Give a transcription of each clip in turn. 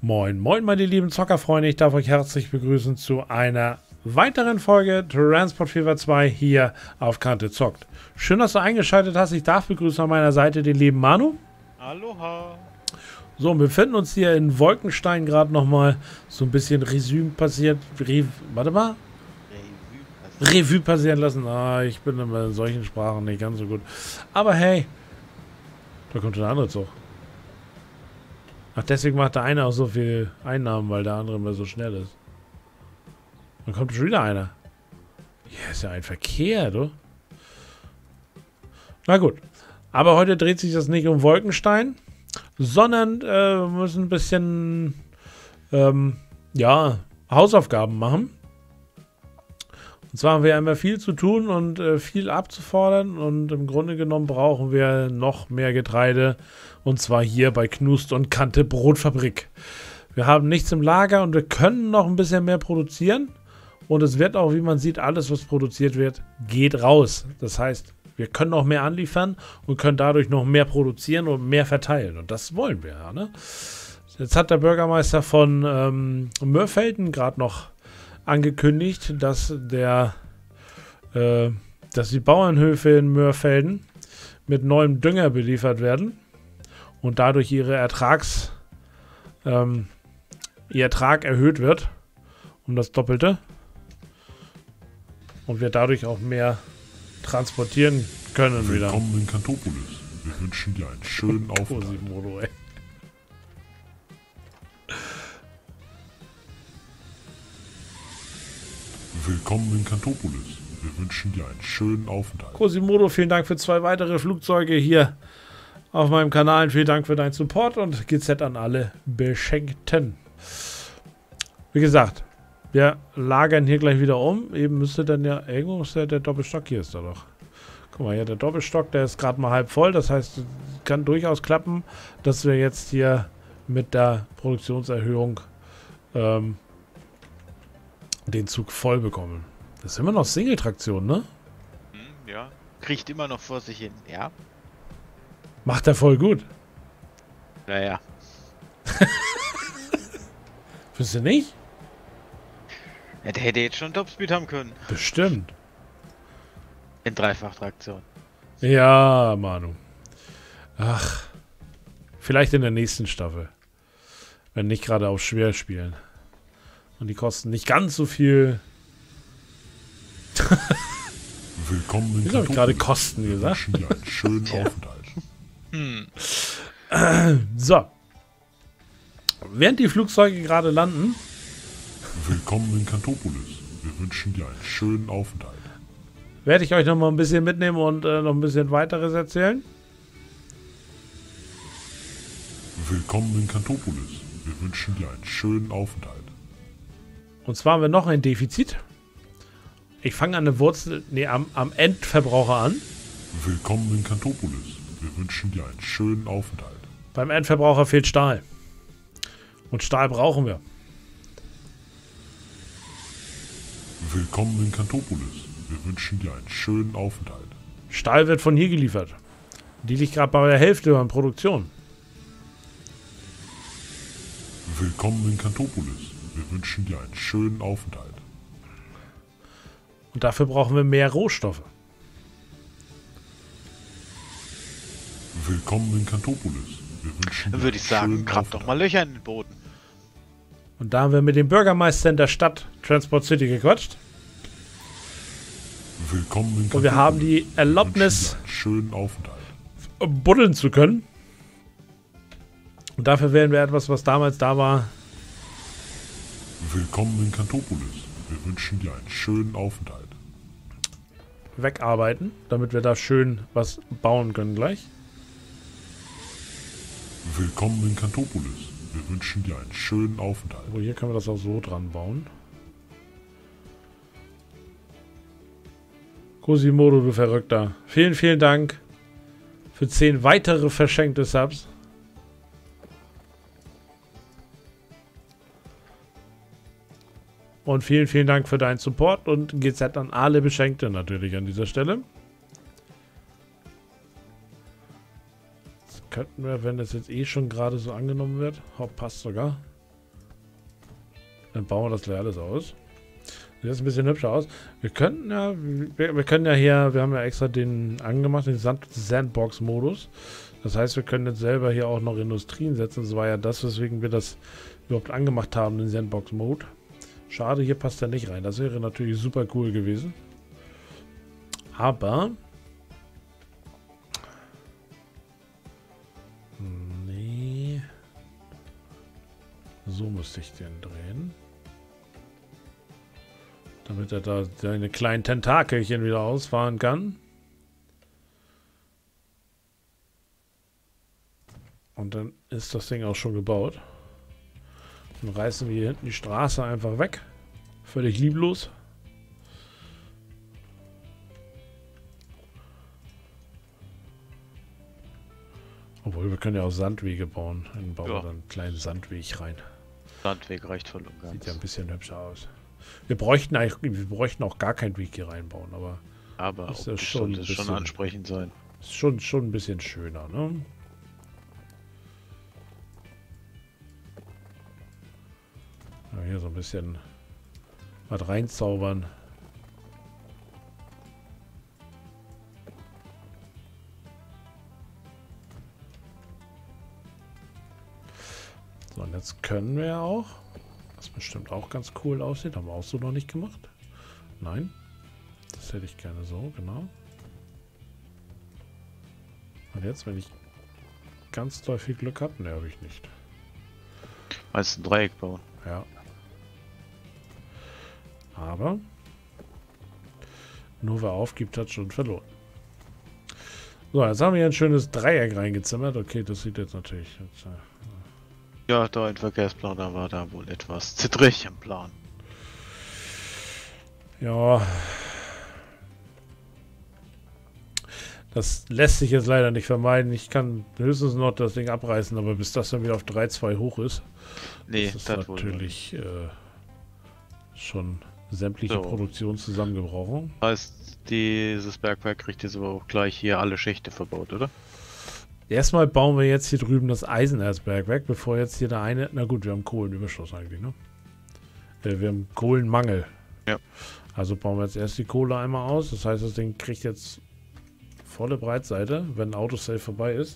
Moin, moin meine lieben Zockerfreunde, ich darf euch herzlich begrüßen zu einer weiteren Folge Transport Fever 2 hier auf Kante Zockt. Schön, dass du eingeschaltet hast, ich darf begrüßen an meiner Seite den lieben Manu. Aloha. So, wir befinden uns hier in Wolkenstein gerade nochmal so ein bisschen Resümee passiert, Revue passieren lassen. Ich bin immer in solchen Sprachen nicht ganz so gut. Aber hey, da kommt der andere Zug. Ach, deswegen macht der eine auch so viel Einnahmen, weil der andere immer so schnell ist. Dann kommt schon wieder einer. Hier ist ja ein Verkehr, du. Na gut. Aber heute dreht sich das nicht um Wolkenstein, sondern wir müssen ein bisschen Hausaufgaben machen. Und zwar haben wir immer viel zu tun und viel abzufordern. Und im Grunde genommen brauchen wir noch mehr Getreide. Und zwar hier bei Knust und Kante Brotfabrik. Wir haben nichts im Lager und wir können noch ein bisschen mehr produzieren. Und es wird auch, wie man sieht, alles, was produziert wird, geht raus. Das heißt, wir können noch mehr anliefern und können dadurch noch mehr produzieren und mehr verteilen. Und das wollen wir ja, ne? Jetzt hat der Bürgermeister von Mörfelden gerade noch angekündigt, dass die Bauernhöfe in Mörfelden mit neuem Dünger beliefert werden und dadurch ihr Ertrag erhöht wird um das Doppelte und wir dadurch auch mehr transportieren können. Willkommen in Kantopolis. Wir wünschen dir einen schönen Aufenthalt. Willkommen in Kantopolis. Wir wünschen dir einen schönen Aufenthalt. Quasimodo, vielen Dank für 2 weitere Flugzeuge hier auf meinem Kanal. Vielen Dank für deinen Support und GZ an alle Beschenkten. Wie gesagt, wir lagern hier gleich wieder um. Eben müsste dann ja, irgendwo ist der Doppelstock, hier ist er doch. Guck mal, hier der Doppelstock, der ist gerade mal halb voll. Das heißt, es kann durchaus klappen, dass wir jetzt hier mit der Produktionserhöhung den Zug voll bekommen. Das ist immer noch Single-Traktion, ne? Ja, kriecht immer noch vor sich hin, ja. Macht er voll gut. Naja. Findest du nicht? Ja, der hätte jetzt schon Topspeed haben können. Bestimmt. In Dreifachtraktion. Ja, Manu. Ach. Vielleicht in der nächsten Staffel. Wenn nicht gerade auf schwer spielen. Und die kosten nicht ganz so viel. Willkommen in Wie habe ich gerade Kosten gesagt? Wir wünschen dir einen schönen Aufenthalt. So. Während die Flugzeuge gerade landen. Willkommen in Kantopolis. Wir wünschen dir einen schönen Aufenthalt. Werde ich euch noch mal ein bisschen mitnehmen und noch ein bisschen weiteres erzählen. Willkommen in Kantopolis. Wir wünschen dir einen schönen Aufenthalt. Und zwar haben wir noch ein Defizit. Ich fange an der Wurzel, am Endverbraucher an. Willkommen in Kantopolis. Wir wünschen dir einen schönen Aufenthalt. Beim Endverbraucher fehlt Stahl. Und Stahl brauchen wir. Willkommen in Kantopolis. Wir wünschen dir einen schönen Aufenthalt. Stahl wird von hier geliefert. Die liegt gerade bei der Hälfte an Produktion. Willkommen in Kantopolis. Wir wünschen dir einen schönen Aufenthalt. Und dafür brauchen wir mehr Rohstoffe. Willkommen in Kantopolis. Wir wünschen dir Dann würde ich sagen, grab doch mal Löcher in den Boden. Und da haben wir mit dem Bürgermeister in der Stadt Transport City gequatscht. Willkommen in Kantopolis. Und wir haben die Erlaubnis, einen schönen Aufenthalt. buddeln zu können. Und dafür werden wir etwas, was damals da war. Willkommen in Kantopolis. Wir wünschen dir einen schönen Aufenthalt. Wegarbeiten, damit wir da schön was bauen können gleich. Willkommen in Kantopolis. Wir wünschen dir einen schönen Aufenthalt. Oh, hier können wir das auch so dran bauen. Quasimodo, du Verrückter. Vielen, vielen Dank für 10 weitere verschenkte Subs. Und vielen, vielen Dank für deinen Support und GZ an alle Beschenkte natürlich an dieser Stelle. Könnten wir, wenn das jetzt eh schon gerade so angenommen wird, passt sogar, Dann bauen wir das gleich alles aus. Sieht jetzt ein bisschen hübscher aus. Wir könnten ja, wir können ja hier, wir haben ja extra den angemacht, den Sandbox-Modus. Das heißt, wir können jetzt selber hier auch noch Industrien setzen. Das war ja das, weswegen wir das überhaupt angemacht haben, den Sandbox-Mode. Schade, hier passt er nicht rein. Das wäre natürlich super cool gewesen. Aber nee. So müsste ich den drehen. Damit er da seine kleinen Tentakelchen wieder ausfahren kann. Und dann ist das Ding auch schon gebaut. Dann reißen wir hier hinten die Straße einfach weg. Völlig lieblos. Obwohl, wir können ja auch Sandwege bauen. Dann bauen wir dann einen kleinen Sandweg rein. Sandweg reicht voll und ganz. Sieht ja ein bisschen hübscher aus. Wir bräuchten auch gar keinen Weg hier reinbauen, aber Das ist sollte schon schon ansprechend sein. ist schon ein bisschen schöner, ne? Ja, hier so ein bisschen was reinzaubern. So, und jetzt können wir auch, was bestimmt auch ganz cool aussieht, haben wir auch so noch nicht gemacht. Nein, das hätte ich gerne so, genau. Und jetzt, wenn ich ganz doll viel Glück habe, ne, habe ich nicht. Meinst du ein Dreieck bauen? Ja. Aber nur wer aufgibt, hat schon verloren. So, jetzt haben wir hier ein schönes Dreieck reingezimmert. Okay, das sieht jetzt natürlich... Ja, da ein Verkehrsplaner war da wohl etwas zittrig im Plan. Ja. Das lässt sich jetzt leider nicht vermeiden. Ich kann höchstens noch das Ding abreißen, aber bis das dann wieder auf 3,2 hoch ist, Nee, ist das natürlich schon sämtliche So. Produktion zusammengebrochen. heißt, dieses Bergwerk kriegt jetzt aber auch gleich hier alle Schächte verbaut, oder? Erstmal bauen wir jetzt hier drüben das Eisenerzbergwerk, bevor jetzt hier der eine... Na gut, wir haben Kohlenüberschuss eigentlich, ne? Wir haben Kohlenmangel. Ja. Also bauen wir jetzt erst die Kohle einmal aus. Das heißt, das Ding kriegt jetzt volle Breitseite, wenn ein Autosave vorbei ist.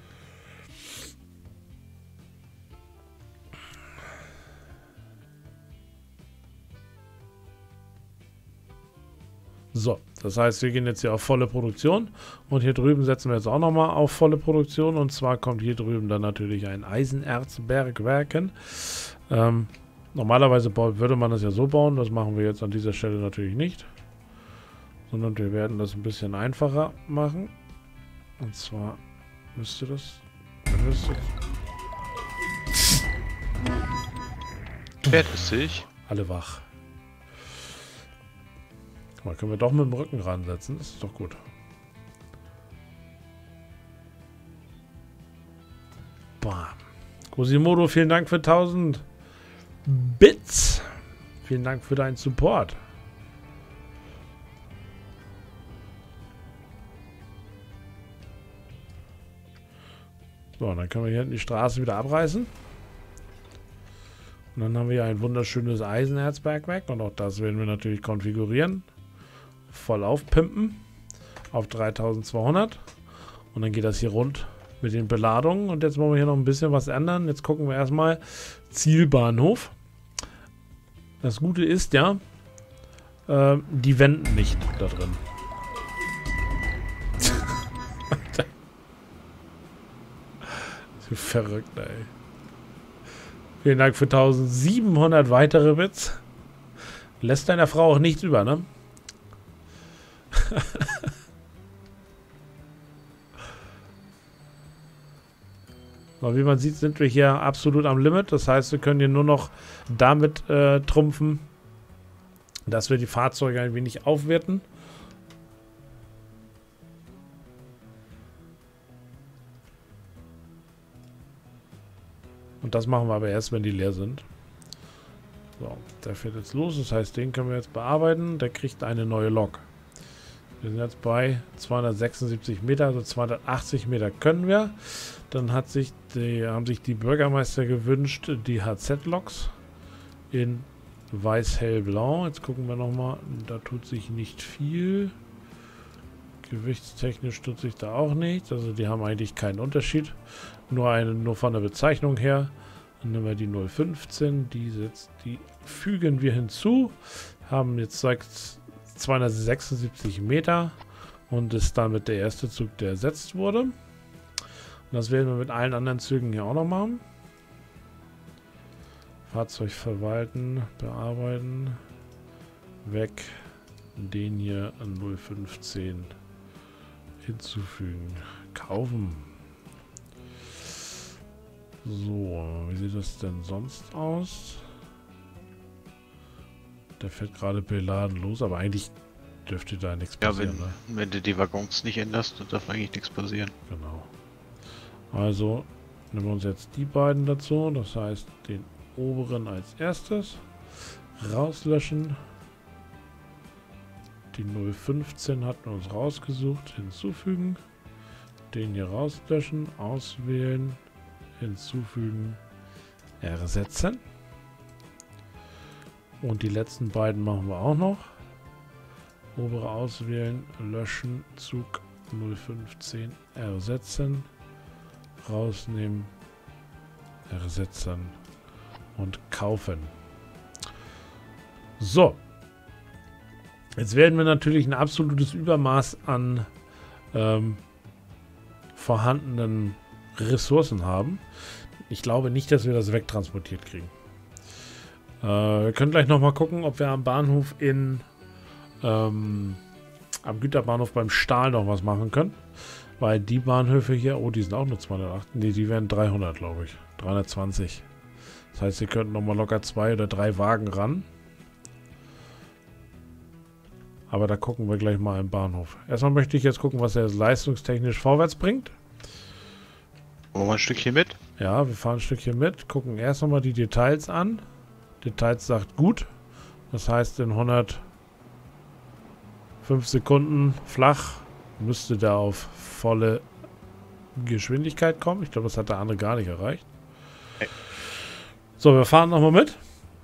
So, das heißt, wir gehen jetzt hier auf volle Produktion und hier drüben setzen wir jetzt auch nochmal auf volle Produktion und zwar kommt hier drüben dann natürlich ein Eisenerzbergwerken. Normalerweise würde man das ja so bauen, das machen wir jetzt an dieser Stelle natürlich nicht, sondern wir werden das ein bisschen einfacher machen und zwar müsste das... Fertig. Alle wach. Guck mal, können wir doch mit dem Rücken ransetzen. Das ist doch gut. Bam. Quasimodo, vielen Dank für 1000 Bits. Vielen Dank für deinen Support. So, dann können wir hier hinten die Straße wieder abreißen. Und dann haben wir ein wunderschönes Eisenerzbergwerk. Und auch das werden wir natürlich konfigurieren. Voll aufpimpen. Auf 3200. Und dann geht das hier rund mit den Beladungen. Und jetzt wollen wir hier noch ein bisschen was ändern. Jetzt gucken wir erstmal Zielbahnhof. Das Gute ist ja, die wenden nicht da drin. Verrückt, ey. Vielen Dank für 1700 weitere Bits. Lässt deiner Frau auch nichts über, ne? Aber wie man sieht, sind wir hier absolut am Limit. Das heißt, wir können hier nur noch damit trumpfen, dass wir die Fahrzeuge ein wenig aufwerten. Und das machen wir aber erst, wenn die leer sind. So, der fährt jetzt los. Das heißt, den können wir jetzt bearbeiten. Der kriegt eine neue Lok. Wir sind jetzt bei 276 Meter, also 280 Meter können wir. Dann haben sich die Bürgermeister gewünscht, die HZ-Loks. in weiß-hellblau. Jetzt gucken wir nochmal. Da tut sich nicht viel. Gewichtstechnisch tut sich da auch nichts. Also die haben eigentlich keinen Unterschied. Nur von der Bezeichnung her. Dann nehmen wir die 015. Die fügen wir hinzu. Haben jetzt 276 Meter. Und ist damit der erste Zug, der ersetzt wurde. Und das werden wir mit allen anderen Zügen hier auch noch machen. Fahrzeug verwalten, bearbeiten. Weg. Den hier an 015 hinzufügen. Kaufen. So, wie sieht das denn sonst aus? Der fährt gerade beladen los, aber eigentlich dürfte da nichts passieren. Ja, wenn du die Waggons nicht änderst, dann darf eigentlich nichts passieren. Genau. Also nehmen wir uns jetzt die beiden dazu. Das heißt, den oberen als erstes. Rauslöschen. Die 015 hatten wir uns rausgesucht. Hinzufügen. Den hier rauslöschen. Auswählen. Hinzufügen. Ersetzen. Und die letzten beiden machen wir auch noch. Obere auswählen. Löschen. Zug 015. Ersetzen. Rausnehmen. Ersetzen. Und kaufen. So. Jetzt werden wir natürlich ein absolutes Übermaß an vorhandenen Ressourcen haben. Ich glaube nicht, dass wir das wegtransportiert kriegen. Wir können gleich nochmal gucken, ob wir am Bahnhof am Güterbahnhof beim Stahl noch was machen können. Weil die Bahnhöfe hier, oh, die sind auch nur 208. Nee, die wären 300, glaube ich. 320. Das heißt, ihr könnt nochmal locker 2 oder 3 Wagen ran. Aber da gucken wir gleich mal im Bahnhof. Erstmal möchte ich jetzt gucken, was er leistungstechnisch vorwärts bringt. Wollen wir ein Stückchen mit? Ja, wir fahren ein Stückchen mit. Gucken erst nochmal die Details an. Details sagt gut. Das heißt, in 105 Sekunden flach müsste der auf volle Geschwindigkeit kommen. Ich glaube, das hat der andere gar nicht erreicht. Okay. So, wir fahren nochmal mit.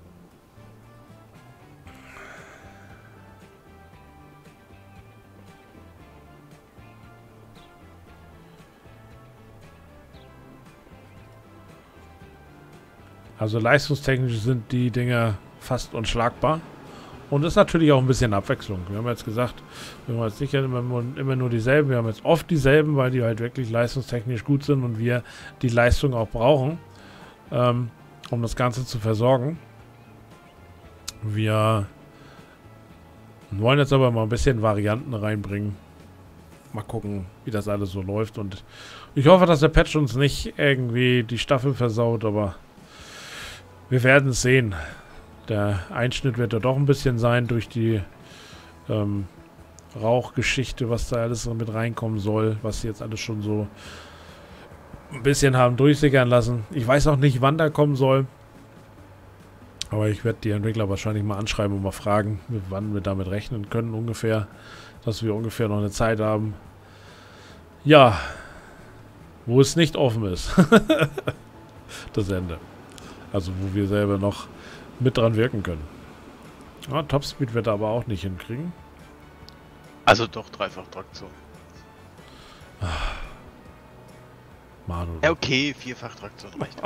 Also leistungstechnisch sind die Dinger fast unschlagbar. Und ist natürlich auch ein bisschen Abwechslung. Wir haben jetzt gesagt, wir haben jetzt nicht immer nur dieselben. Wir haben jetzt oft dieselben, weil die halt wirklich leistungstechnisch gut sind und wir die Leistung auch brauchen, um das Ganze zu versorgen. Wir wollen jetzt aber mal ein bisschen Varianten reinbringen. Mal gucken, wie das alles so läuft. Und ich hoffe, dass der Patch uns nicht irgendwie die Staffel versaut, aber wir werden es sehen. Der Einschnitt wird da doch ein bisschen sein durch die Rauchgeschichte, was da alles mit reinkommen soll, was sie jetzt alles schon so ein bisschen haben durchsickern lassen. Ich weiß auch nicht, wann der kommen soll. Aber ich werde die Entwickler wahrscheinlich mal anschreiben und mal fragen, wann wir damit rechnen können ungefähr. Dass wir ungefähr noch eine Zeit haben. Ja, wo es nicht offen ist. Das Ende. Also wo wir selber noch mit dran wirken können. Ja, Topspeed wird er aber auch nicht hinkriegen. Also doch Dreifach-Traktion. Manu. Ja, okay, Vierfach-Traktion reicht.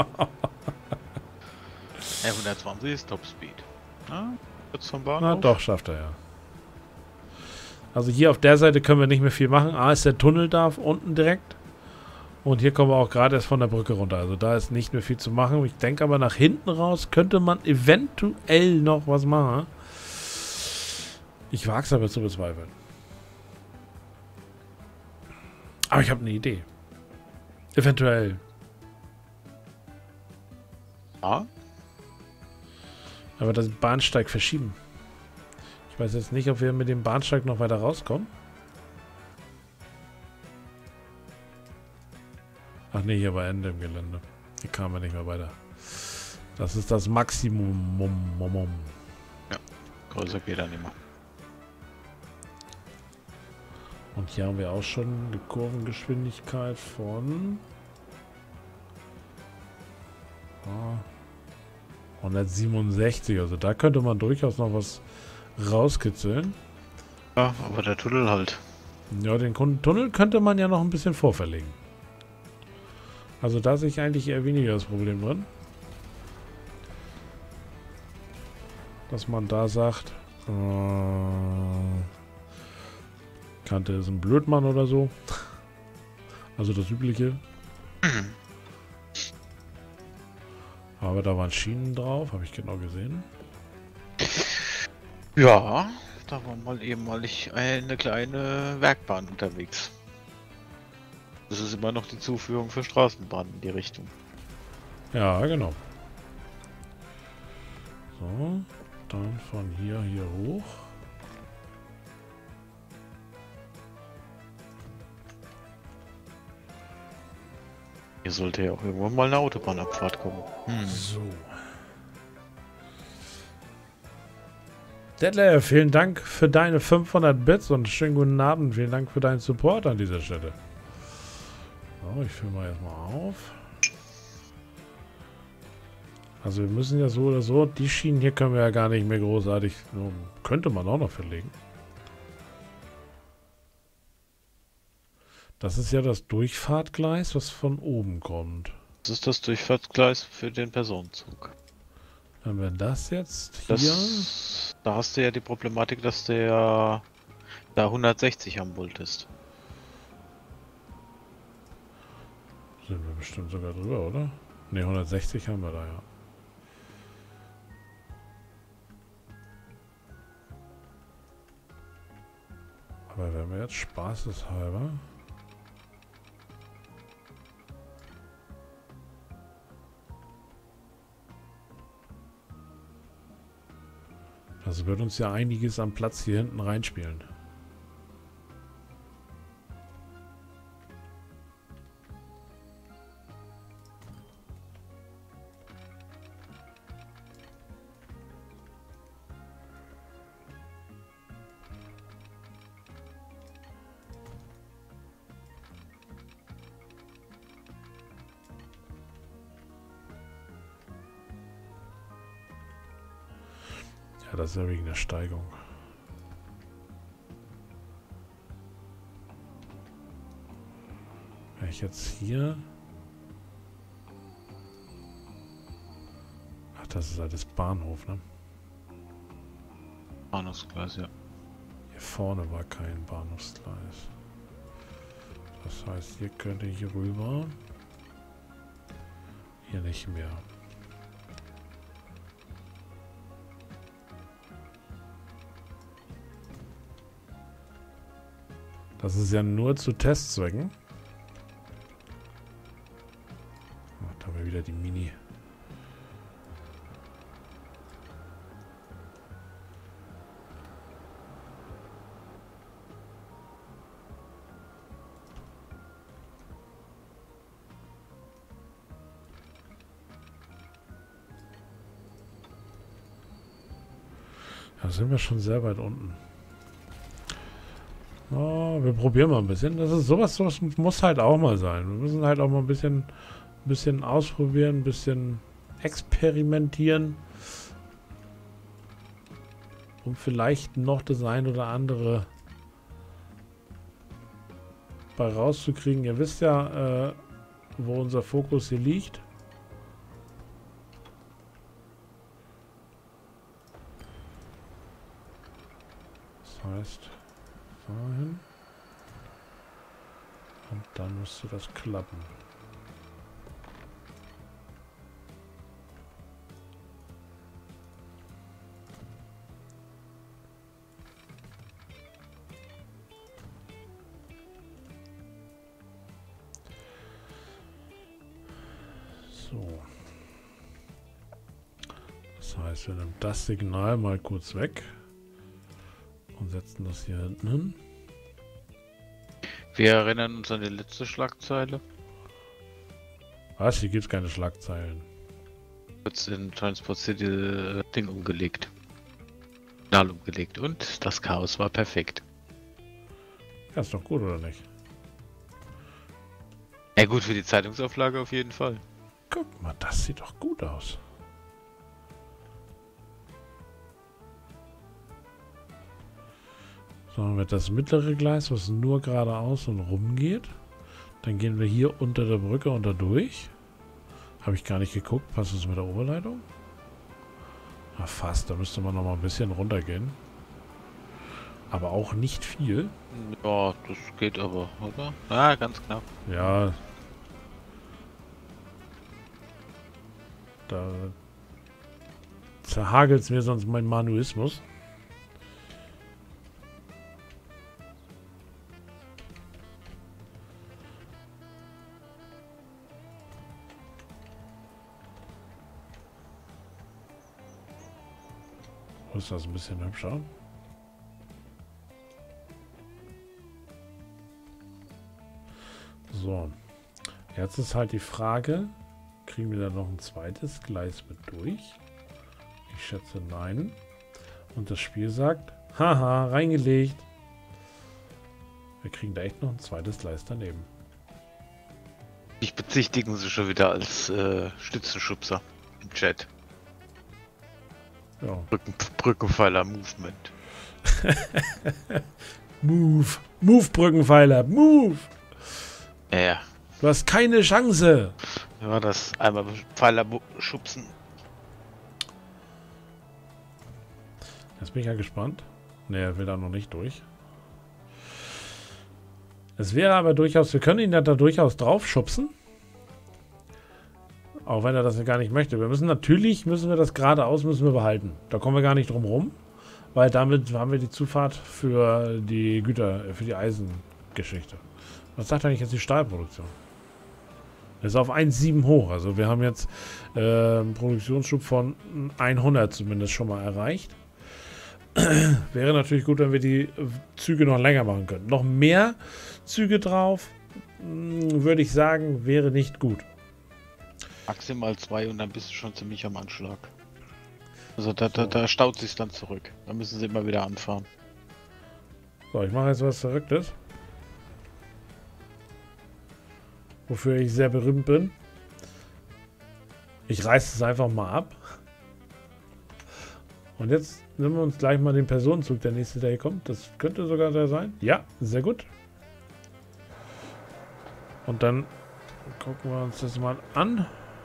120 ist Topspeed. Na, kurz vom Bahnhof. Na doch, schafft er ja. Also hier auf der Seite können wir nicht mehr viel machen. A ist der Tunnel da unten direkt. Und hier kommen wir auch gerade erst von der Brücke runter. Also da ist nicht mehr viel zu machen. Ich denke aber nach hinten raus könnte man eventuell noch was machen. Ich wage es aber zu bezweifeln. Aber ich habe eine Idee. Eventuell. Ja? Aber das Bahnsteig verschieben. Ich weiß jetzt nicht, ob wir mit dem Bahnsteig noch weiter rauskommen. Ach nee, hier war Ende im Gelände. Hier kamen wir nicht mehr weiter. Das ist das Maximum. Ja, größer geht er nicht mehr. Und hier haben wir auch schon eine Kurvengeschwindigkeit von 167, also da könnte man durchaus noch was rauskitzeln. Ja, aber der Tunnel halt. Ja, den Tunnel könnte man ja noch ein bisschen vorverlegen. Also da sehe ich eigentlich eher weniger das Problem drin. Dass man da sagt, Kante ist ein Blödmann oder so. Also das Übliche. Aber da waren Schienen drauf, habe ich genau gesehen. Ja, da war mal ehemalig eine kleine Werkbahn unterwegs. Das ist immer noch die Zuführung für Straßenbahnen in die Richtung. Ja, genau. So, dann von hier hoch. Hier sollte ja auch irgendwann mal eine Autobahnabfahrt kommen. So. Detlef, vielen Dank für deine 500 Bits und schönen guten Abend. Vielen Dank für deinen Support an dieser Stelle. So, ich fülle mal erstmal auf. Also wir müssen ja so oder so, die Schienen hier können wir ja gar nicht mehr großartig, könnte man auch noch verlegen. Das ist ja das Durchfahrtgleis, was von oben kommt. Das ist das Durchfahrtsgleis für den Personenzug. Wenn wir das jetzt hier... Da hast du ja die Problematik, dass der da 160 am Volt ist. Sind wir bestimmt sogar drüber, oder? Ne, 160 haben wir da, ja. Aber wenn wir jetzt spaßeshalber... Das wird uns ja einiges am Platz hier hinten reinspielen. Ja, das ist ja wegen der Steigung. Wenn ich jetzt hier... Ach, das ist alles Bahnhof, ne? Bahnhofsgleis, ja. Hier vorne war kein Bahnhofsgleis. Das heißt, hier könnte ich rüber. Hier nicht mehr. Das ist ja nur zu Testzwecken. Ach, da haben wir wieder die Mini. Da sind wir schon sehr weit unten. Oh, wir probieren mal ein bisschen. Das ist sowas muss halt auch mal sein. Wir müssen halt auch mal ein bisschen ausprobieren, ein bisschen experimentieren, um vielleicht noch das ein oder andere bei rauszukriegen. Ihr wisst ja, wo unser Fokus hier liegt. Das heißt, dahin. Und dann müsste das klappen. So. Das heißt, wir nehmen das Signal mal kurz weg und setzen das hier hinten hin. Wir erinnern uns an die letzte Schlagzeile. Was? Hier gibt es keine Schlagzeilen. Wird in Transport City Ding umgelegt. Signal umgelegt und das Chaos war perfekt. Ja, ist doch gut, oder nicht? Ja gut, für die Zeitungsauflage auf jeden Fall. Guck mal, das sieht doch gut aus. So, haben wir das mittlere Gleis, was nur geradeaus und rum geht. Dann gehen wir hier unter der Brücke unter durch. Habe ich gar nicht geguckt. Passt das mit der Oberleitung? Ah, fast. Da müsste man noch mal ein bisschen runtergehen. Aber auch nicht viel. Ja, das geht aber, oder? Ah, ganz knapp. Ja. Da zerhagelt es mir sonst mein Manuismus. Ist das ein bisschen hübscher? So. Jetzt ist halt die Frage, kriegen wir da noch ein zweites Gleis mit durch? Ich schätze nein. Und das Spiel sagt, haha, reingelegt. Wir kriegen da echt noch ein zweites Gleis daneben. Ich bezichtigen sie schon wieder als Stützenschubser im Chat. Ja. Brückenpfeiler Movement. Move. Move, Brückenpfeiler. Move. Ja. Du hast keine Chance. Ja, das einmal Pfeiler schubsen. Jetzt bin ich ja gespannt. Ne, er will da noch nicht durch. Es wäre aber durchaus, wir können ihn da durchaus drauf schubsen. Auch wenn er das gar nicht möchte. Wir müssen das geradeaus behalten. Da kommen wir gar nicht drum rum. Weil damit haben wir die Zufahrt für die Güter, für die Eisengeschichte. Was sagt eigentlich jetzt die Stahlproduktion? Das ist auf 1,7 hoch. Also wir haben jetzt einen Produktionsschub von 100 zumindest schon mal erreicht. Wäre natürlich gut, wenn wir die Züge noch länger machen könnten. Noch mehr Züge drauf, würde ich sagen, wäre nicht gut. Maximal 2 und dann bist du schon ziemlich am Anschlag. Also da staut sich dann zurück. Da müssen sie immer wieder anfahren. So, ich mache jetzt was Verrücktes. Wofür ich sehr berühmt bin. Ich reiße es einfach mal ab. Und jetzt nehmen wir uns gleich mal den Personenzug, der nächste, der hier kommt. Das könnte sogar der sein. Ja, sehr gut. Und dann gucken wir uns das mal an.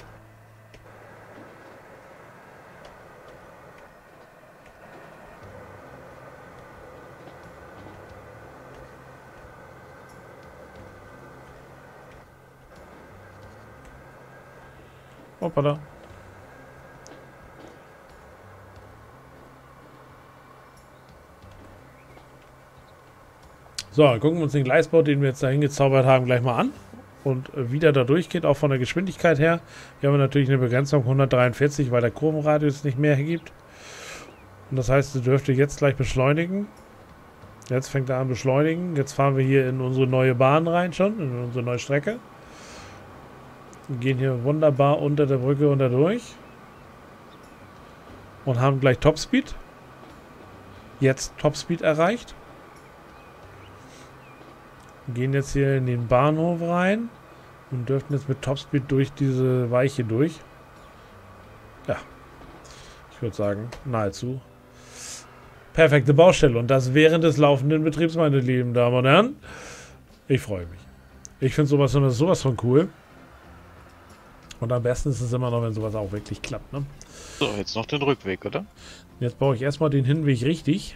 Hoppala. So, dann gucken wir uns den Gleisbau, den wir jetzt dahin gezaubert haben, gleich mal an. Und wie der da durchgeht, auch von der Geschwindigkeit her. Hier haben wir natürlich eine Begrenzung 143, weil der Kurvenradius nicht mehr hergibt. Und das heißt, er dürfte jetzt gleich beschleunigen. Jetzt fängt er an beschleunigen. Jetzt fahren wir hier in unsere neue Bahn rein schon, in unsere neue Strecke. Wir gehen hier wunderbar unter der Brücke unter durch. Und haben gleich Topspeed. Jetzt Topspeed erreicht. Wir gehen jetzt hier in den Bahnhof rein. Und dürften jetzt mit Topspeed durch diese Weiche durch. Ja. Ich würde sagen, nahezu. Perfekte Baustelle. Und das während des laufenden Betriebs, meine lieben Damen und Herren. Ich freue mich. Ich finde sowas von cool. Und am besten ist es immer noch, wenn sowas auch wirklich klappt, ne? So, jetzt noch den Rückweg, oder? Jetzt baue ich erstmal den Hinweg richtig.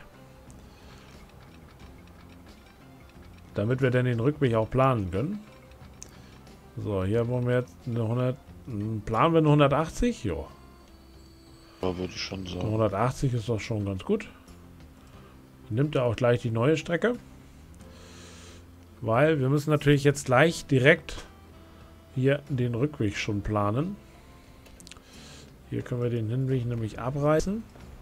Damit wir dann den Rückweg auch planen können. So, hier wollen wir jetzt eine 100... Planen wir eine 180? Ja. Ja, würde ich schon sagen. 180 ist doch schon ganz gut. Nimmt er auch gleich die neue Strecke. Weil wir müssen natürlich jetzt gleich direkt hier den Rückweg schon planen. Hier können wir den Hinweg nämlich abreißen.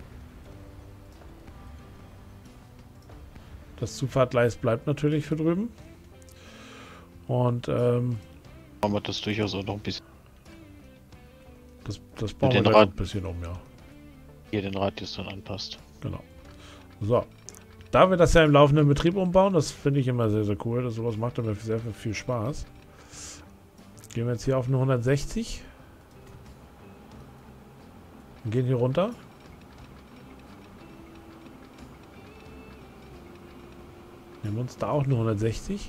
Das Zufahrtgleis bleibt natürlich für drüben. Und Machen wir das durchaus auch noch ein bisschen. Das bauen wir den dann ein bisschen um, ja. Hier den Radius dann anpasst. Genau. So. Da wir das ja im laufenden Betrieb umbauen, das finde ich immer sehr, sehr cool. Das sowas macht mir sehr viel Spaß. Gehen wir jetzt hier auf eine 160. Und gehen hier runter. Nehmen wir uns da auch nur 160.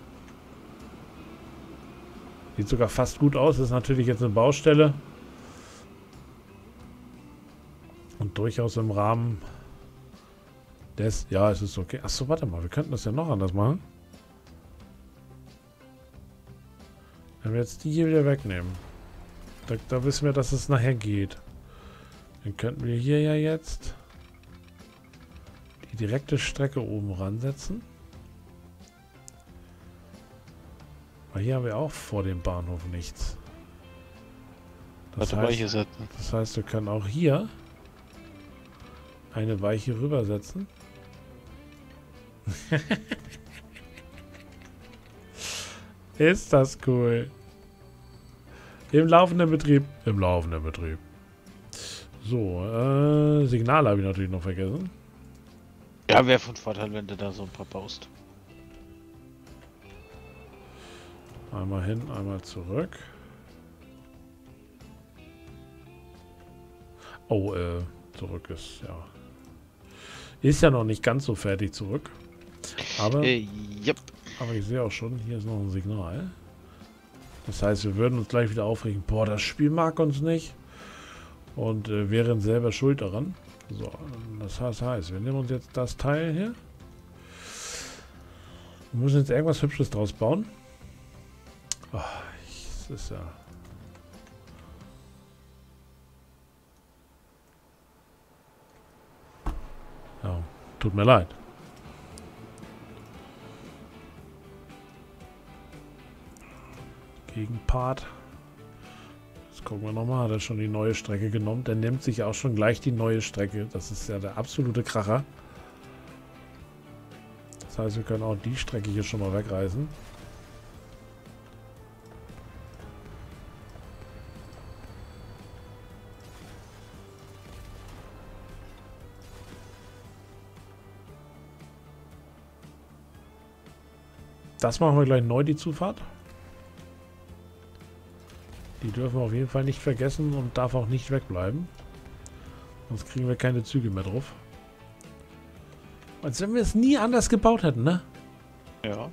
Sieht sogar fast gut aus. Das ist natürlich jetzt eine Baustelle. Und durchaus im Rahmen des... Ja, es ist okay. Achso, warte mal. Wir könnten das ja noch anders machen. Wenn wir jetzt die hier wieder wegnehmen. Da wissen wir, dass es nachher geht. Dann könnten wir hier ja jetzt die direkte Strecke oben ransetzen. Weil hier haben wir auch vor dem Bahnhof nichts. Das heißt, wir können auch hier eine Weiche rübersetzen. Ist das cool. Im laufenden Betrieb. Im laufenden Betrieb. So, Signal habe ich natürlich noch vergessen. Ja, wäre von Vorteil, wenn du da so ein paar baust. Einmal hin, einmal zurück. Oh, zurück ist, ja. Ist ja noch nicht ganz so fertig zurück. Aber, yep. aber ich sehe auch schon, hier ist noch ein Signal. Das heißt, wir würden uns gleich wieder aufregen. Boah, das Spiel mag uns nicht. Und wären selber schuld daran. So, das heißt, wir nehmen uns jetzt das Teil hier. Wir müssen jetzt irgendwas Hübsches draus bauen. Oh, das ist ja... Ja, tut mir leid. Gegenpart. Jetzt gucken wir nochmal. Hat er schon die neue Strecke genommen? Der nimmt sich auch schon gleich die neue Strecke. Das ist ja der absolute Kracher. Das heißt, wir können auch die Strecke hier schon mal wegreißen. Das machen wir gleich neu, die Zufahrt. Die dürfen wir auf jeden Fall nicht vergessen und darf auch nicht wegbleiben. Sonst kriegen wir keine Züge mehr drauf. Als wenn wir es nie anders gebaut hätten, ne? Ja.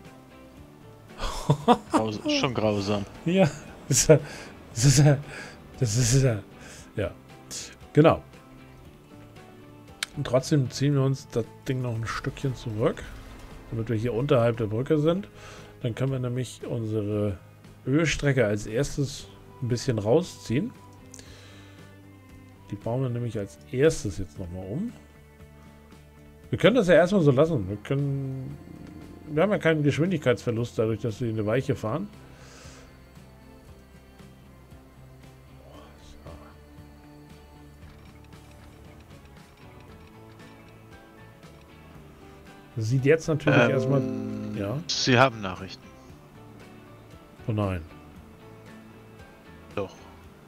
Schon grausam. Ja. Das ist ja. Genau. Und trotzdem ziehen wir uns das Ding noch ein Stückchen zurück, damit wir hier unterhalb der Brücke sind. Dann können wir nämlich unsere Ölstrecke als erstes ein bisschen rausziehen. Die bauen wir nämlich als erstes jetzt nochmal um. Wir können das ja erstmal so lassen. Wir haben ja keinen Geschwindigkeitsverlust dadurch, dass wir in eine Weiche fahren. Das sieht jetzt natürlich erstmal... Ja. Sie haben Nachrichten. Oh nein. Doch.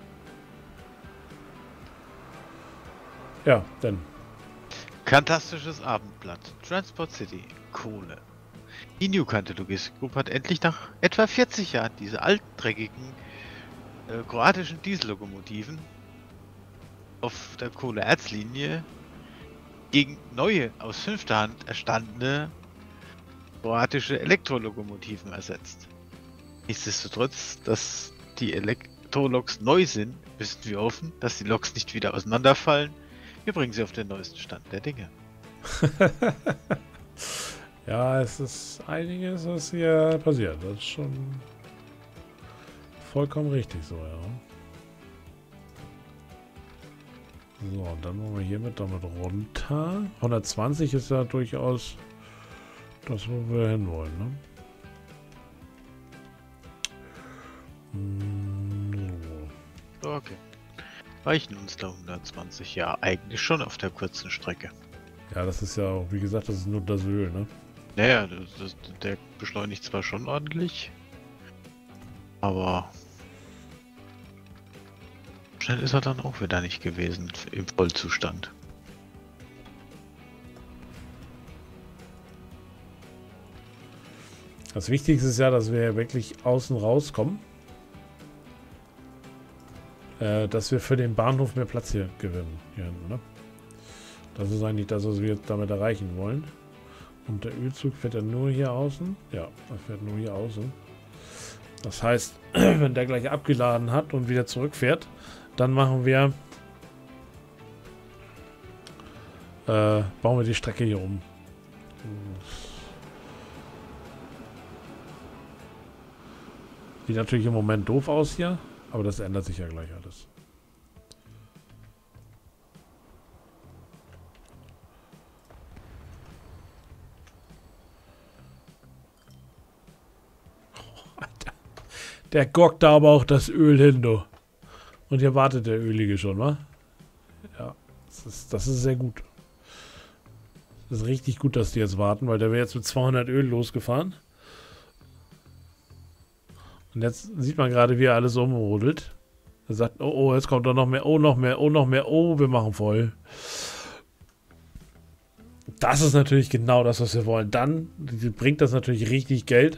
Ja, dann. Fantastisches Abendblatt. Transport City. Kohle. Die New Kante Logistik Group hat endlich nach etwa 40 Jahren diese alten, dreckigen kroatischen Diesellokomotiven auf der Kohle-Erz-Linie gegen neue, aus 5. Hand erstandene kroatische Elektrolokomotiven ersetzt. Nichtsdestotrotz, dass die Elektroloks neu sind, wissen wir offen, dass die Loks nicht wieder auseinanderfallen. Wir bringen sie auf den neuesten Stand der Dinge. Ja, es ist einiges, was hier passiert. Das ist schon vollkommen richtig so, ja. So, und dann wollen wir hiermit damit runter. 120 ist ja durchaus das, wo wir hinwollen, ne? So. Okay. Reichen uns da 120? Ja, eigentlich schon auf der kurzen Strecke. Ja, das ist ja auch, wie gesagt, das ist nur das Öl, ne? Naja, der beschleunigt zwar schon ordentlich, aber schnell ist er dann auch wieder nicht gewesen im Vollzustand. Das Wichtigste ist ja, dass wir wirklich außen rauskommen. Dass wir für den Bahnhof mehr Platz hier gewinnen. Hier hinten, ne? Das ist eigentlich das, was wir jetzt damit erreichen wollen. Und der Ölzug fährt ja nur hier außen. Ja, er fährt nur hier außen. Das heißt, wenn der gleich abgeladen hat und wieder zurückfährt, dann machen wir... bauen wir die Strecke hier um. Sieht natürlich im Moment doof aus hier, aber das ändert sich ja gleich alles. Alter. Der gockt da aber auch das Öl hin, du. Und hier wartet der Ölige schon, wa? Ja, das ist sehr gut. Das ist richtig gut, dass die jetzt warten, weil der wäre jetzt mit 200 Öl losgefahren. Und jetzt sieht man gerade, wie er alles umrodelt. Er sagt, oh, oh, jetzt kommt doch noch mehr, oh, noch mehr, oh, noch mehr, oh, wir machen voll. Das ist natürlich genau das, was wir wollen. Dann bringt das natürlich richtig Geld.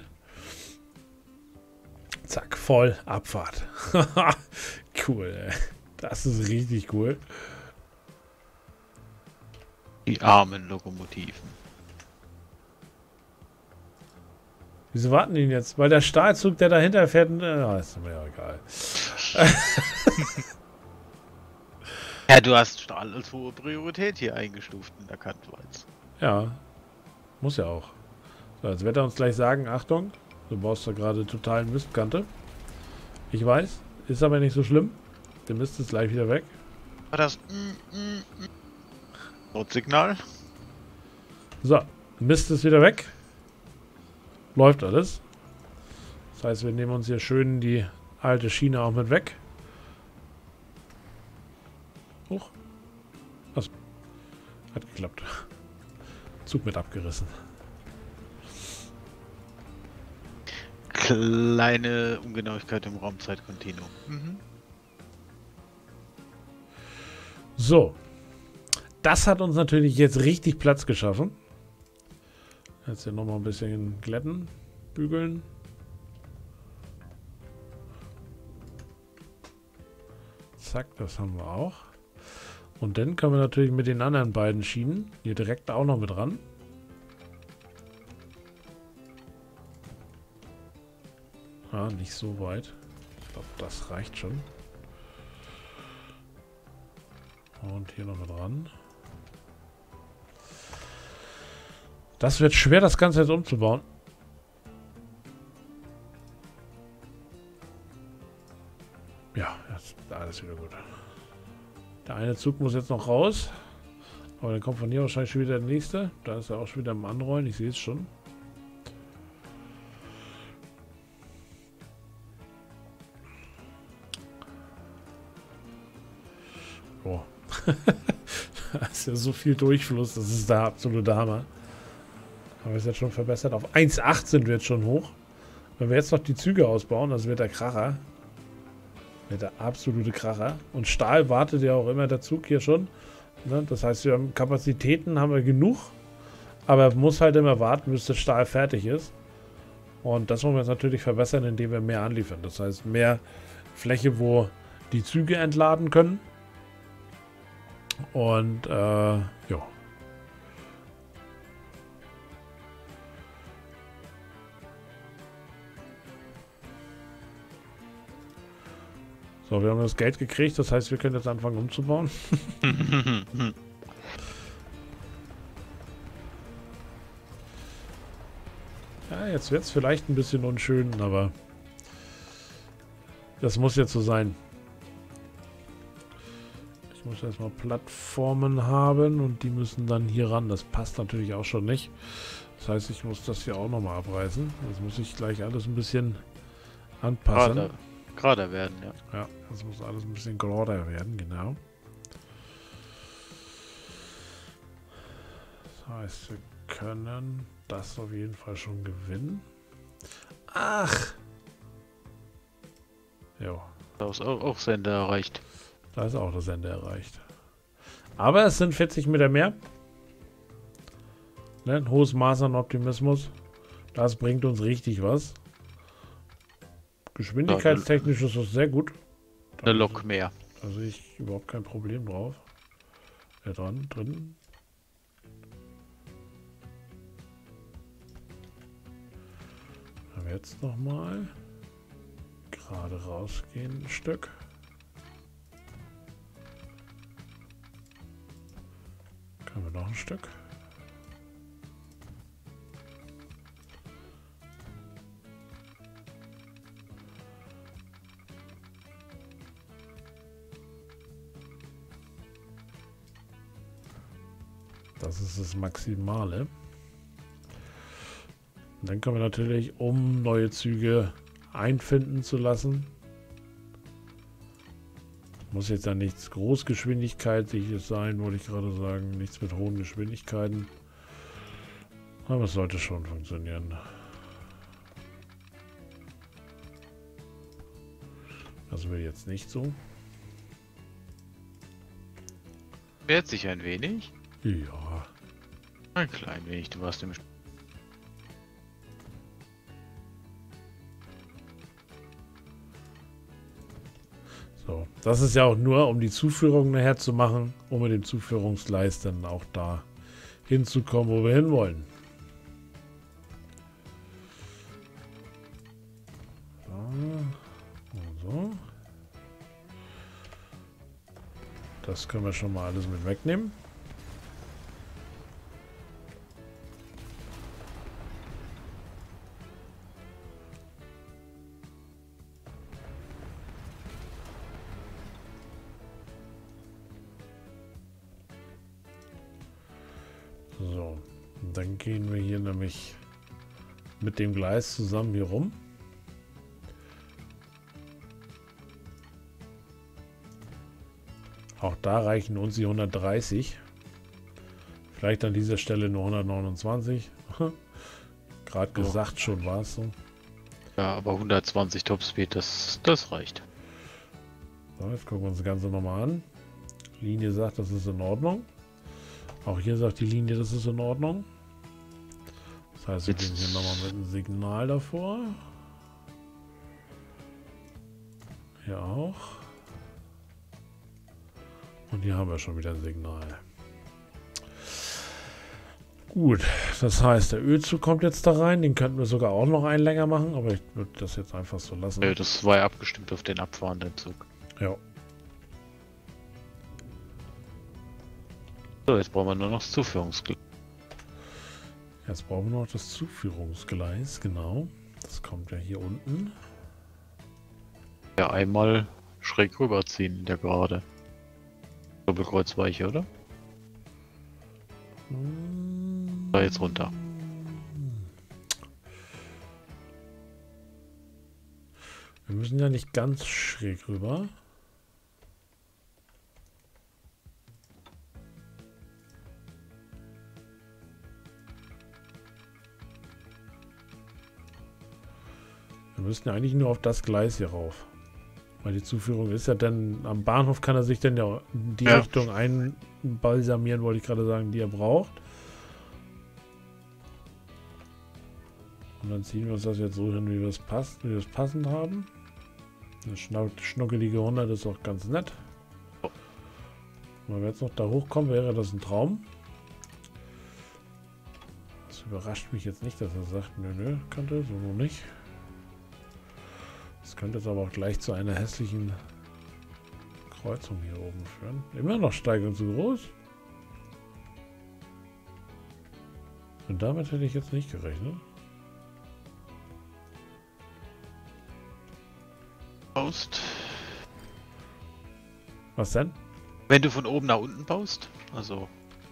Zack, voll, Abfahrt. Cool, ey. Das ist richtig cool. Die armen Lokomotiven. Wieso warten die denn jetzt? Weil der Stahlzug, der dahinter fährt, ist mir ja egal. Ja, du hast Stahl als hohe Priorität hier eingestuft in der Kantwalz. Ja, muss ja auch. So, jetzt wird er uns gleich sagen, Achtung, du baust da gerade totalen Mistkante. Ich weiß, ist aber nicht so schlimm. Der Mist ist gleich wieder weg. War das Notsignal? So, Mist ist wieder weg. Läuft alles. Das heißt, wir nehmen uns hier schön die alte Schiene auch mit weg. Hoch. Was? Hat geklappt. Zug mit abgerissen. Kleine Ungenauigkeit im Raumzeitkontinuum. So. Das hat uns natürlich jetzt richtig Platz geschaffen. Jetzt hier nochmal ein bisschen glätten, bügeln. Zack, das haben wir auch. Und dann können wir natürlich mit den anderen beiden Schienen hier direkt auch noch mit ran. Ah, nicht so weit. Ich glaube, das reicht schon. Und hier noch mit ran. Das wird schwer, das Ganze jetzt umzubauen. Ja, jetzt ist alles wieder gut. Der eine Zug muss jetzt noch raus. Aber dann kommt von hier wahrscheinlich schon wieder der nächste. Da ist er auch schon wieder am Anrollen. Ich sehe es schon. Oh. Da ist ja so viel Durchfluss. Das ist der absolute Hammer. Aber wir sind jetzt schon verbessert. Auf 1,8 sind wir jetzt schon hoch. Wenn wir jetzt noch die Züge ausbauen, das wird der Kracher. Wird der absolute Kracher. Und Stahl wartet ja auch immer der Zug hier schon. Ne? Das heißt, wir haben Kapazitäten, haben wir genug. Aber muss halt immer warten, bis der Stahl fertig ist. Und das wollen wir jetzt natürlich verbessern, indem wir mehr anliefern. Das heißt, mehr Fläche, wo die Züge entladen können. Und, ja. So, wir haben das Geld gekriegt, das heißt, wir können jetzt anfangen umzubauen. Ja, jetzt wird es vielleicht ein bisschen unschön, aber das muss jetzt so sein. Ich muss erstmal Plattformen haben und die müssen dann hier ran. Das passt natürlich auch schon nicht. Das heißt, ich muss das hier auch nochmal abreißen. Das muss ich gleich alles ein bisschen anpassen. Gerade werden, ja. Ja, das muss alles ein bisschen gerader werden, genau. Das heißt, wir können das auf jeden Fall schon gewinnen. Ach! Jo. Da ist auch Sender erreicht. Da ist auch das Ende erreicht. Aber es sind 40 Meter mehr. Ne? Ein hohes Maß an Optimismus. Das bringt uns richtig was. Geschwindigkeitstechnisch ist das sehr gut. Eine Lok mehr. Da sehe ich überhaupt kein Problem drauf. Ja, drin. Aber jetzt nochmal gerade rausgehen ein Stück. Können wir noch ein Stück? Das ist das Maximale. Und dann können wir natürlich, um neue Züge einfinden zu lassen, muss jetzt ja nichts Großgeschwindigkeitliches sein, wollte ich gerade sagen. Nichts mit hohen Geschwindigkeiten. Aber es sollte schon funktionieren. Das will jetzt nicht so. Wehrt sich ein wenig. Ja. Ein klein wenig, du warst im... So, das ist ja auch nur, um die Zuführung nachher zu machen, um mit dem Zuführungsgleis dann auch da hinzukommen, wo wir hinwollen. So, und so. Das können wir schon mal alles mit wegnehmen. So, und dann gehen wir hier nämlich mit dem Gleis zusammen hier rum. Auch da reichen uns die 130. Vielleicht an dieser Stelle nur 129. Gerade gesagt, schon war es so. Ja, aber 120 Topspeed, das reicht. So, jetzt gucken wir uns das Ganze nochmal an. Die Linie sagt, das ist in Ordnung. Auch hier sagt die Linie, das ist in Ordnung. Das heißt, wir gehen hier nochmal mit einem Signal davor. Hier auch. Und hier haben wir schon wieder ein Signal. Gut, das heißt, der Ölzug kommt jetzt da rein. Den könnten wir sogar auch noch einen länger machen, aber ich würde das jetzt einfach so lassen. Ja, das war ja abgestimmt auf den abfahrenden Zug. Ja. So, jetzt brauchen wir nur noch das Zuführungsgleis. Jetzt brauchen wir noch das Zuführungsgleis, genau. Das kommt ja hier unten. Ja, einmal schräg rüberziehen in der Gerade. Doppelkreuzweiche, oder? Da jetzt runter. Wir müssen ja nicht ganz schräg rüber. Wir müssen ja eigentlich nur auf das Gleis hier rauf. Weil die Zuführung ist ja dann, am Bahnhof kann er sich dann ja in die Richtung einbalsamieren, wollte ich gerade sagen, die er braucht. Und dann ziehen wir uns das jetzt so hin, wie wir es passend haben. Eine schnuckelige 100 ist auch ganz nett. Wenn wir jetzt noch da hochkommen, wäre das ein Traum. Das überrascht mich jetzt nicht, dass er sagt, nö, könnte so noch nicht. Das könnte jetzt aber auch gleich zu einer hässlichen Kreuzung hier oben führen. Immer noch Steigung zu groß. Und damit hätte ich jetzt nicht gerechnet. Baust. Was denn? Wenn du von oben nach unten baust, also...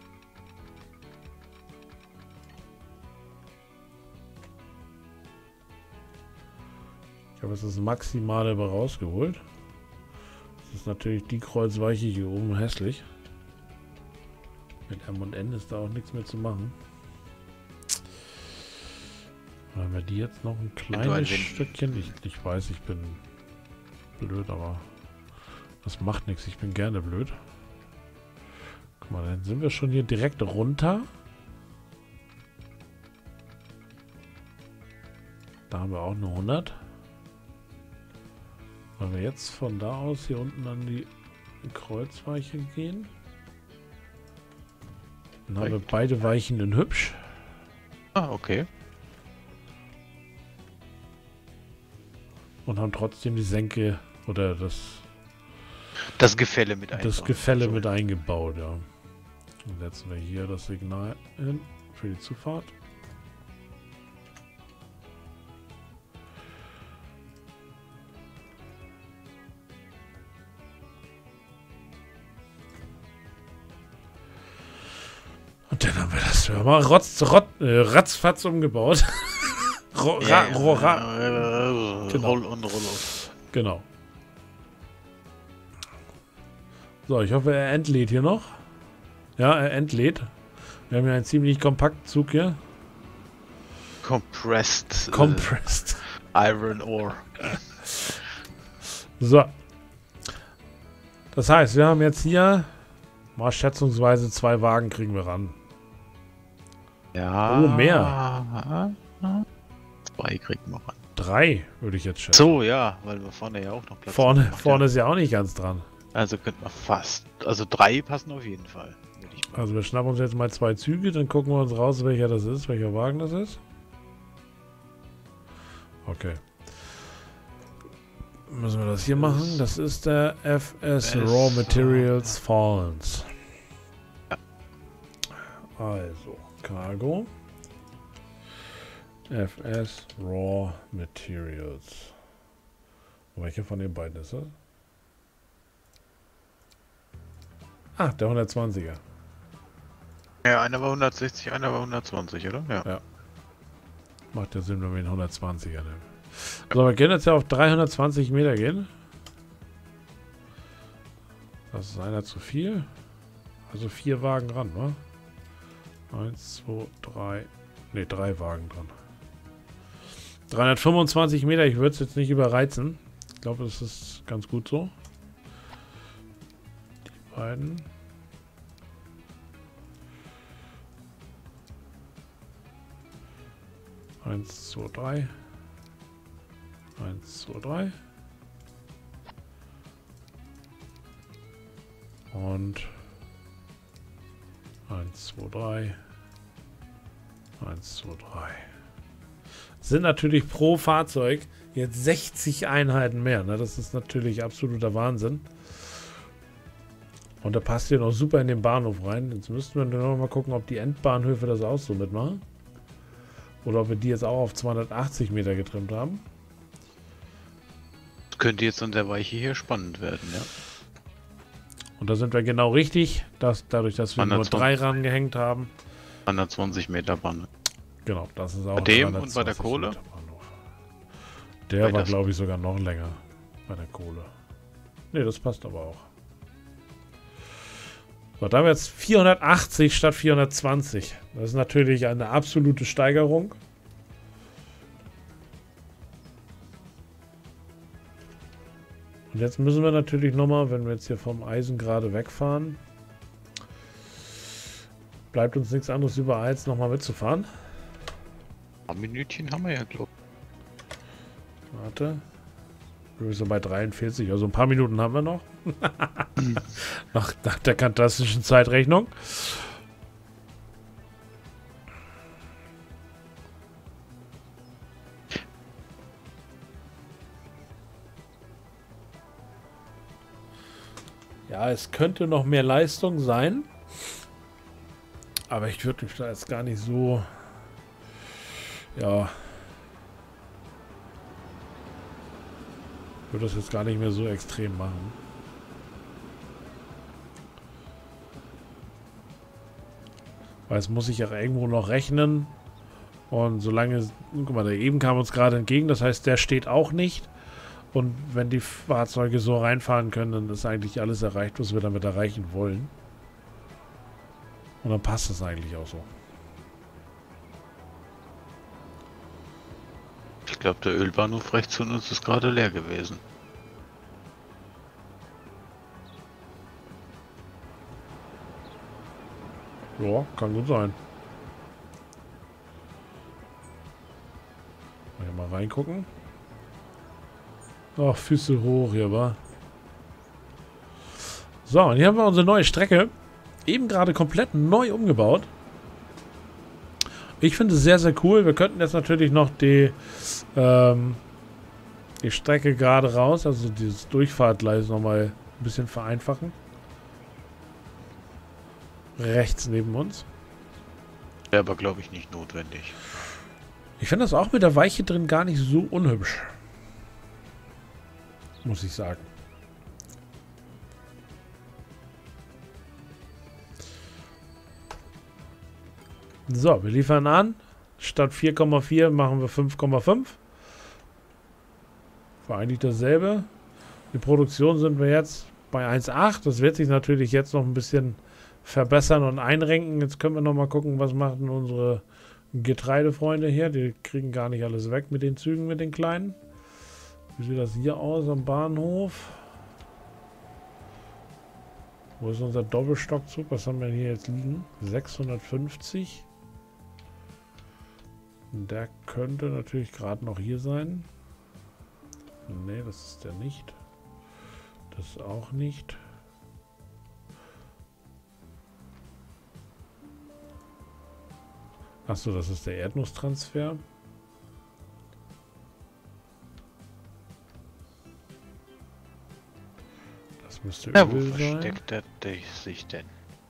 Ich habe jetzt das Maximale aber rausgeholt. Das ist natürlich die Kreuzweiche hier oben hässlich. Mit M und N ist da auch nichts mehr zu machen. Haben wir die jetzt noch ein kleines Stückchen? Ich weiß, ich bin blöd, aber das macht nichts. Ich bin gerne blöd. Guck mal, dann sind wir schon hier direkt runter. Da haben wir auch eine 100. Wenn wir jetzt von da aus hier unten an die Kreuzweiche gehen, dann haben wir beide Weichen in hübsch. Ah, okay. Und haben trotzdem die Senke oder Das Gefälle mit das Gefälle mit eingebaut, ja. Dann setzen wir hier das Signal hin für die Zufahrt. Und dann haben wir das mal ratzfatz umgebaut. Roll und Rollo. Genau. So, ich hoffe, er entlädt hier noch. Ja, er entlädt. Wir haben hier einen ziemlich kompakten Zug hier. Compressed Iron Ore. So. Das heißt, wir haben jetzt hier mal schätzungsweise 2 Wagen kriegen wir ran. Ja. Oh, mehr. 2 kriegen wir ran. 3 würde ich jetzt schätzen. So, ja, weil wir vorne ja auch noch Platz Vorne haben. ist ja auch nicht ganz dran. Also könnten wir fast. Also 3 passen auf jeden Fall. Würde ich mal. Also wir schnappen uns jetzt mal 2 Züge, dann gucken wir uns raus, welcher das ist, welcher Wagen das ist. Okay. Müssen wir das hier machen? Das ist der FS Raw Materials Fallens. Ja. Also, Cargo. FS Raw Materials. Welcher von den beiden ist das? Ah, der 120er. Ja, einer war 160, einer war 120, oder? Ja. Macht ja Sinn, wenn wir den 120er nehmen. So, wir können jetzt ja auf 320 Meter gehen. Das ist einer zu viel. Also 4 Wagen dran, ne? 1, 2, 3. Ne, 3 Wagen dran. 325 Meter, ich würde es jetzt nicht überreizen. Ich glaube, das ist ganz gut so. Die beiden. Eins, 2, 3. 1, 2, 3. Und 1, 2, 3. 1, 2, 3. Sind natürlich pro Fahrzeug jetzt 60 Einheiten mehr. Ne? Das ist natürlich absoluter Wahnsinn. Und da passt hier noch super in den Bahnhof rein. Jetzt müssten wir noch mal gucken, ob die Endbahnhöfe das auch so mitmachen. Oder ob wir die jetzt auch auf 280 Meter getrimmt haben. Das könnte jetzt an der Weiche hier spannend werden, ja. Und da sind wir genau richtig, dass dadurch, dass wir nur 3 rangehängt haben. 120 Meter Bahn. Genau, das ist auch bei dem und bei der Kohle? Meter Bahnhof. Der war, glaube ich, sogar noch länger bei der Kohle. Ne, das passt aber auch. So, da haben wir jetzt 480 statt 420. Das ist natürlich eine absolute Steigerung. Und jetzt müssen wir natürlich nochmal, wenn wir jetzt hier vom Eisen gerade wegfahren, bleibt uns nichts anderes über als nochmal mitzufahren. Ein Minütchen haben wir ja, glaube ich. Warte. Wir sind bei 43, also ein paar Minuten haben wir noch. nach der fantastischen Zeitrechnung. Ja, es könnte noch mehr Leistung sein. Aber ich würde mich da jetzt gar nicht so... Ja... Ich würde das jetzt gar nicht mehr so extrem machen. Weil es muss sich ja irgendwo noch rechnen. Und solange... Guck mal, der eben kam uns gerade entgegen. Das heißt, der steht auch nicht. Und wenn die Fahrzeuge so reinfahren können, dann ist eigentlich alles erreicht, was wir damit erreichen wollen. Und dann passt das eigentlich auch so. Ich glaube, der Ölbahnhof rechts von uns ist gerade leer gewesen. Ja, kann gut sein. Mal reingucken. Ach, Füße hoch hier, wa? So, und hier haben wir unsere neue Strecke. Eben gerade komplett neu umgebaut. Ich finde es sehr, sehr cool. Wir könnten jetzt natürlich noch die die Strecke gerade raus, also dieses Durchfahrtgleis nochmal ein bisschen vereinfachen. Rechts neben uns. Wäre aber, glaube ich, nicht notwendig. Ich finde das auch mit der Weiche drin gar nicht so unhübsch. Muss ich sagen. So, wir liefern an. Statt 4,4 machen wir 5,5. War eigentlich dasselbe. Die Produktion sind wir jetzt bei 1,8. Das wird sich natürlich jetzt noch ein bisschen verbessern und einrenken. Jetzt können wir noch mal gucken, was machen unsere Getreidefreunde hier. Die kriegen gar nicht alles weg mit den Zügen, mit den kleinen. Wie sieht das hier aus am Bahnhof? Wo ist unser Doppelstockzug? Was haben wir hier jetzt liegen? 650. Der könnte natürlich gerade noch hier sein. Ne, das ist der nicht. Das auch nicht. Achso, das ist der Erdnusstransfer. Das müsste Ja, wo Öl sein. versteckt er sich denn?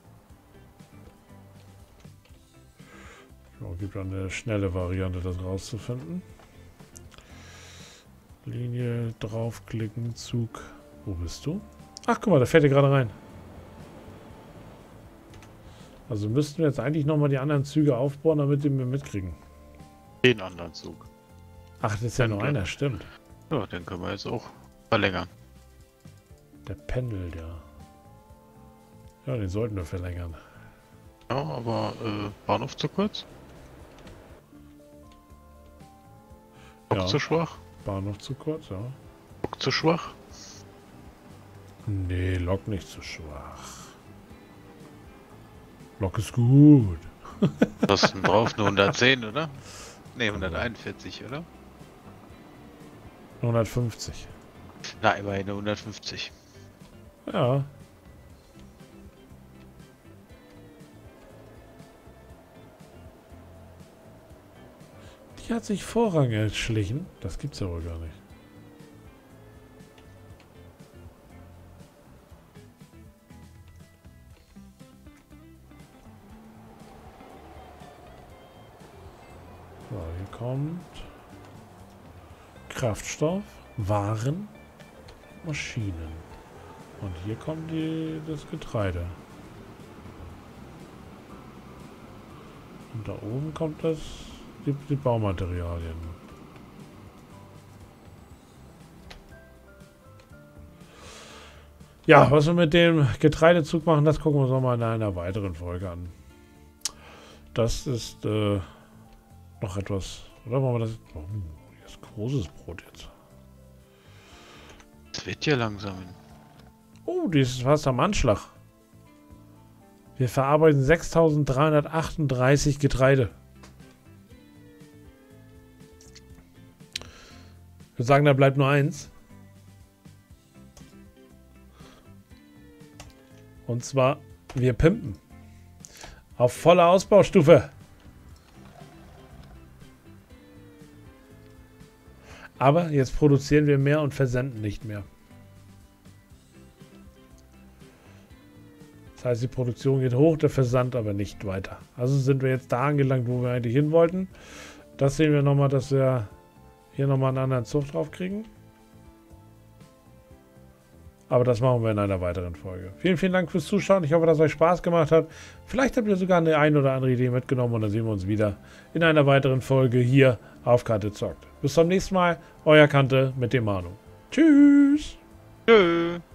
Ja, gibt eine schnelle Variante, das rauszufinden. Linie draufklicken, Zug. Wo bist du? Ach, guck mal, da fährt er gerade rein. Also müssten wir jetzt eigentlich nochmal die anderen Züge aufbauen, damit die wir mitkriegen. Den anderen Zug. Ach, das ist ja nur einer, stimmt. Ja, den können wir jetzt auch verlängern. Der pendelt ja. Ja, den sollten wir verlängern. Ja, aber Bahnhof zu kurz? Lok Ja. zu schwach? Bahnhof zu kurz, ja. Lok zu schwach? Nee, Lok nicht zu schwach. Lok ist gut. Was ist denn drauf? Nur 110, oder? Ne, 141, oder? 150. Na, immerhin nur 150. Ja. Die hat sich Vorrang erschlichen. Das gibt's ja wohl gar nicht. So, hier kommt Kraftstoff, Waren, Maschinen. Und hier kommt das Getreide. Und da oben kommt die Baumaterialien. Ja, was wir mit dem Getreidezug machen, das gucken wir uns nochmal in einer weiteren Folge an. Das ist noch etwas. Oder wollen wir das? Oh, hier ist großes Brot jetzt. Es wird ja langsam. Oh, die ist fast am Anschlag. Wir verarbeiten 6.338 Getreide. Ich würde sagen, da bleibt nur eins. Und zwar, wir pimpen. Auf voller Ausbaustufe. Aber jetzt produzieren wir mehr und versenden nicht mehr. Das heißt, die Produktion geht hoch, der Versand aber nicht weiter. Also sind wir jetzt da angelangt, wo wir eigentlich hin wollten. Das sehen wir nochmal, dass wir hier nochmal einen anderen Zug drauf kriegen. Aber das machen wir in einer weiteren Folge. Vielen, vielen Dank fürs Zuschauen. Ich hoffe, dass es euch Spaß gemacht hat. Vielleicht habt ihr sogar eine ein oder andere Idee mitgenommen und dann sehen wir uns wieder in einer weiteren Folge hier auf Kante zockt. Bis zum nächsten Mal, euer Kante mit dem Manu. Tschüss! Tschö.